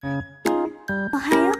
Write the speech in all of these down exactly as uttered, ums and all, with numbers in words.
Ohio?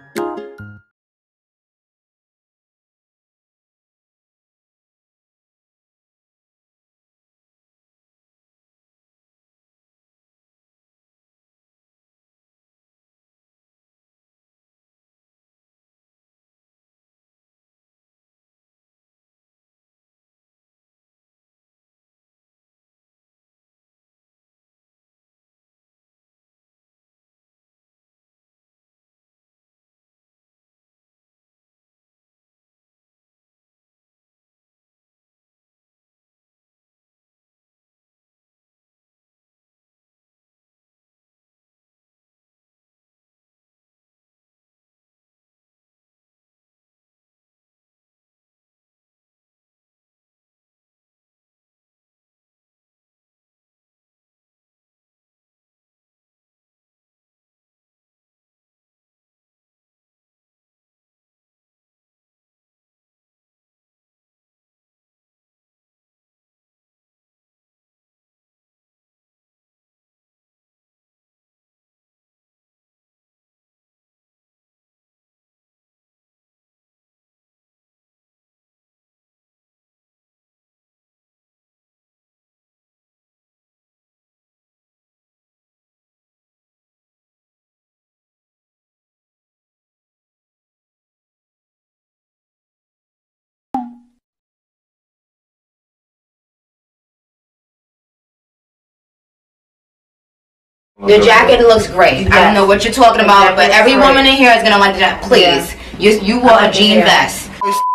The jacket looks great. Yes. I don't know what you're talking about, The but jacket every looks woman in here is gonna like that. Please, you you wore a jean vest.